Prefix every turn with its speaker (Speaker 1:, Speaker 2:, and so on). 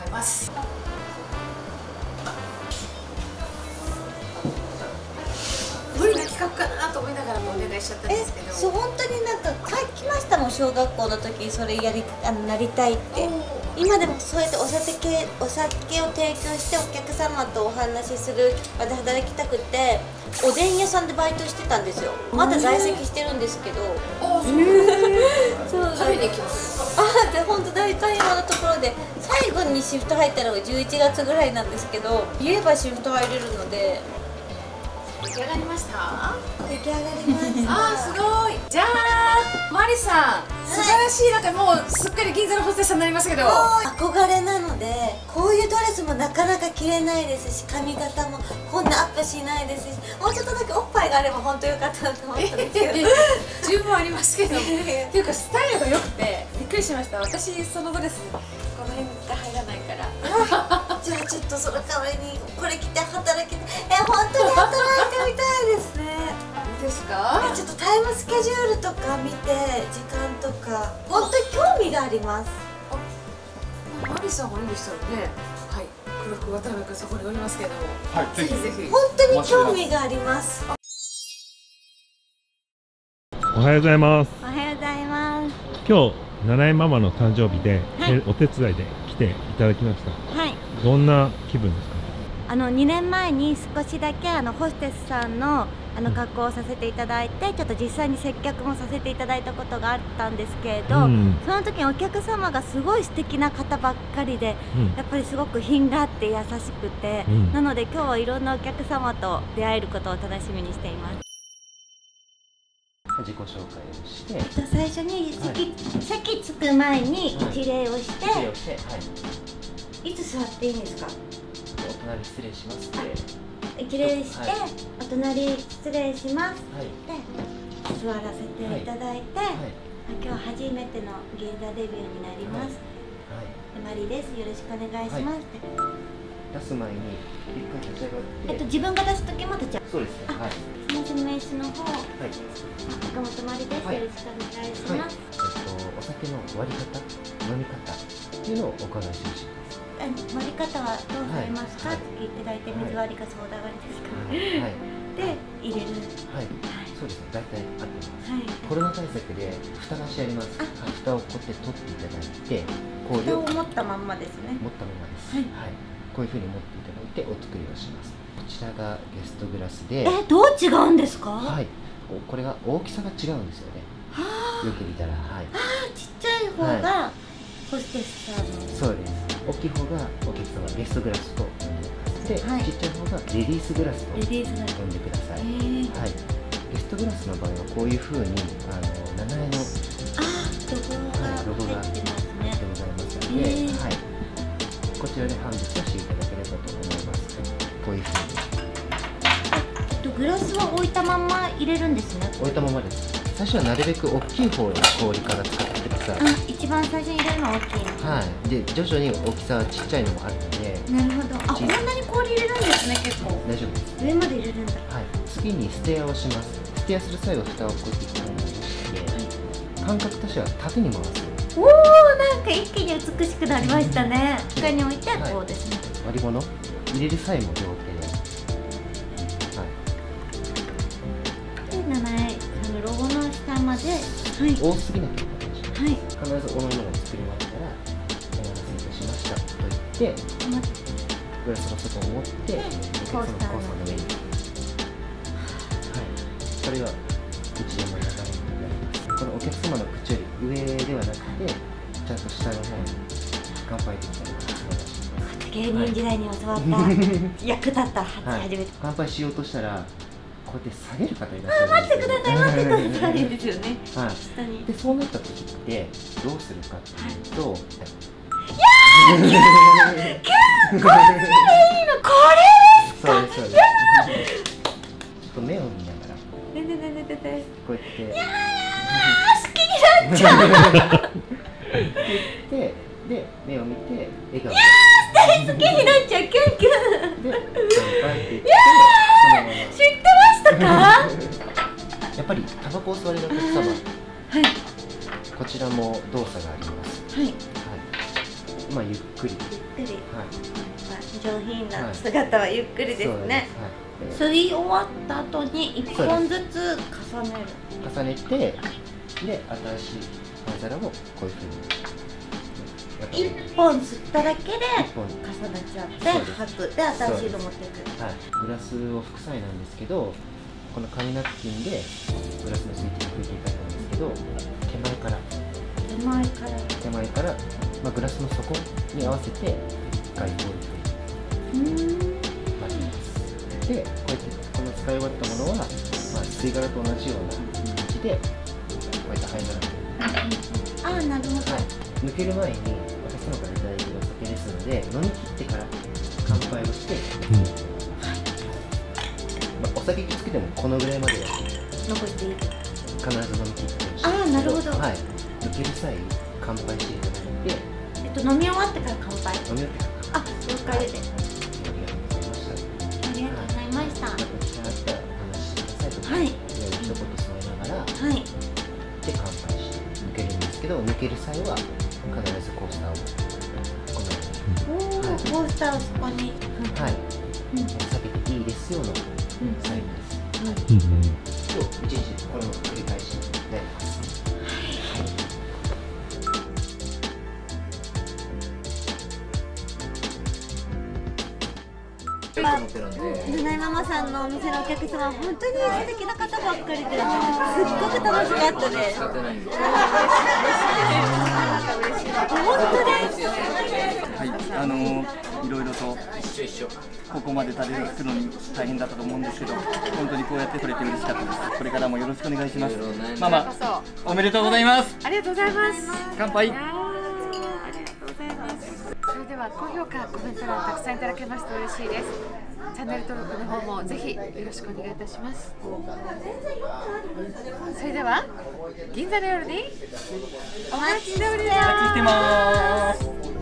Speaker 1: います。無理な企画かなと思いながらもお願いしちゃったんですけど。
Speaker 2: そう、本当になんか書きましたもん、小学校の時それなりたいって。今でもそうやってお酒を提供してお客様とお話しする場で働きたくて、おでん屋さんでバイトしてたんですよ。まだ在籍してるんですけど。そう
Speaker 1: 食べに行きます。
Speaker 2: で本当大会話のところで最後にシフト入ったのが11月ぐらいなんですけど、言えばシフト入れるので。
Speaker 1: 出来上がりました。
Speaker 2: 出来上がりました。
Speaker 1: すごい。じゃあマリさん、素晴らしい。なんかもうすっかり銀座のホステスさんになりましたけど、
Speaker 2: 憧れなので、こういうドレスもなかなか着れないですし、髪型もこんなアップしないですし、もうちょっとだけおっぱいがあれば本当よかったなと思ったんですけど
Speaker 1: 十分ありますけどっていうかスタイルが良くてびっくりしました。私そのドレスこの辺が入らないから
Speaker 2: じゃあちょっとその代わりにこれ着て働きたい。本当に働いてみたいですね。
Speaker 1: いいですか？
Speaker 2: ちょっとタイムスケジュールとか見て、時間とか本当に興味があります。
Speaker 1: マリさんがいいですよね。はい、黒服渡辺君そこにおりますけども、
Speaker 3: はい、
Speaker 1: ぜひぜひ。
Speaker 2: 本当に興味があります。
Speaker 3: おはようございます。
Speaker 2: おはようございます。
Speaker 3: 今日七重ママの誕生日で、
Speaker 2: はい、
Speaker 3: お手伝いで来ていただきました。
Speaker 2: はい。
Speaker 3: どんな気分ですか？
Speaker 2: 2年前に少しだけホステスさんの格好をさせていただいて、ちょっと実際に接客もさせていただいたことがあったんですけれど、その時にお客様がすごい素敵な方ばっかりで、やっぱりすごく品があって優しくて、なので今日はいろんなお客様と出会えることを楽しみにしています。
Speaker 4: 自己紹介をして、
Speaker 2: 最初に席着く前に一礼をして、いつ座っていいんですか？
Speaker 4: お隣失礼しますって
Speaker 2: 一礼して、お隣失礼しますって座らせていただいて、今日初めての銀座デビューになります、マリです、よろしくお願いしますって
Speaker 4: 出す前に一回立ち上がって、
Speaker 2: 自分が出す時も立ち上がる。
Speaker 4: そうですね。
Speaker 2: 最初の名刺の方、岡本マリです、よろしくお願いします。
Speaker 4: お酒の割り方、飲み方っていうのをお伺いしてほしいです。
Speaker 2: 割り方はどうされますかって聞いていただいて、水割りかソーダ割りですかで入れる。
Speaker 4: そうですね、大体合ってます。コロナ対策で蓋なしあります。蓋をこうやって取っていただいて、
Speaker 2: 蓋を持ったまんまですね。
Speaker 4: 持ったままです。こういうふうに持っていただいてお作りをします。こちらがゲストグラスで、
Speaker 2: どう違うんですか？
Speaker 4: これが大きさが違うんですよね。よく見たら、
Speaker 2: ちっちゃい方がホステスさん。
Speaker 4: そうです。大きい方がお客様ゲストグラスと呼んでください。ちっちゃい方がレディースグラスと呼んでください。ゲストグラスの場合はこういうふうに七重のロゴが入ってございますので、こちらで判別をしていただければと思います。こういうふうに
Speaker 2: グラスは置いたまんま入れるんですね。
Speaker 4: 置いたままです。最初はなるべく大きい方の氷から使ってください。
Speaker 2: 一番最初に入れるのは大きいの。
Speaker 4: で徐々に大きさはちっちゃいのもあるので。
Speaker 2: なるほど。こんなに氷入れるんですね、結構。
Speaker 4: 大丈夫です。
Speaker 2: 上まで入れるんだ。
Speaker 4: 次にステアをします。ステアする際は蓋をこうやって一回戻して、感覚としては縦に回す。
Speaker 2: おお、なんか一気に美しくなりましたね。下に置いてこうですね。
Speaker 4: 割り物入れる際も両手で。
Speaker 2: 七重ロゴの下まで
Speaker 4: 多すぎなければ大丈夫です。必ずお飲み物を作りましたら、お待たせいたしましたと言って、グラスの外を持って、お客様のコースの上に。それが一連の流れになります。このお客様の口より上ではなくて、ちゃんと下の方に乾杯できたりとかします。
Speaker 2: 芸人時代に教わった役立った初めて。
Speaker 4: 乾杯しようとしたら、こうやって下げる方いらっしゃる。
Speaker 2: 待ってください、待ってくださいですよね。下に。
Speaker 4: で、そうなった時ってどうするかっていうと、
Speaker 2: こんなにいいの、これですか？
Speaker 4: そうです、そうです。ちょっと目を見ながら、こうやって。
Speaker 2: 好きになっちゃう。
Speaker 4: で、目を見て笑顔。
Speaker 2: 大好きになっちゃう、キュンキュン。
Speaker 4: で、乾杯って言って。
Speaker 2: 知ってましたか？
Speaker 4: やっぱりタバコを吸われるお客様、こちらも動作があります。ゆっくり
Speaker 2: 上品な姿はゆっくりですね。吸い終わった後に1本ずつ重ね
Speaker 4: て、で新しい灰皿をこういうふうに
Speaker 2: 1本吸っただけで重ねちゃって吐くで新しいの持っていく。
Speaker 4: グラスを副菜なんですけど、この紙ナプキンでグラスの水滴を拭いていただくんですけど、手前から、グラスの底に合わせて1回こういうふうに混ぜます。で、こうやってこの使い終わったものは、吸い殻と同じような感じでこうやって灰皿に
Speaker 2: なるほど。
Speaker 4: 抜ける前に私の方からいただいているお酒ですので、飲み切ってから乾杯をして、お酒きつくてもこのぐらいまでは
Speaker 2: 残していい。
Speaker 4: 必ず飲み切ってほしい。
Speaker 2: なるほど。
Speaker 4: 抜ける際乾杯していただいて、
Speaker 2: 飲み終わってから乾杯。
Speaker 4: 飲み終わってから。
Speaker 2: 了解です。ありがとうございました。
Speaker 4: また機会あったらお話ししてくださいとか、一言添えながら、で乾杯して抜けるんですけど、抜ける際は必ずコースターをこのように、
Speaker 2: コースターをそこに
Speaker 4: 避けていいですよのサインです。今日一日これを繰り返しになります。
Speaker 2: 七井ママさんのお店のお客様は本当に素敵な方ばっかりですっごく楽しかったです。本当です。
Speaker 5: いろいろとここまで食べ作るのに大変だったと思うんですけど、本当にこうやって取れて嬉しかったです。これからもよろしくお願いします。ママ、おめでとうございます。
Speaker 1: ありがとうございます。
Speaker 5: 乾杯。
Speaker 1: ありがとうございます。それでは高評価、コメント欄たくさんいただけますと嬉しいです。チャンネル登録の方もぜひよろしくお願いいたします。それでは銀座の夜にお待ちしております。
Speaker 5: お待ちしてます。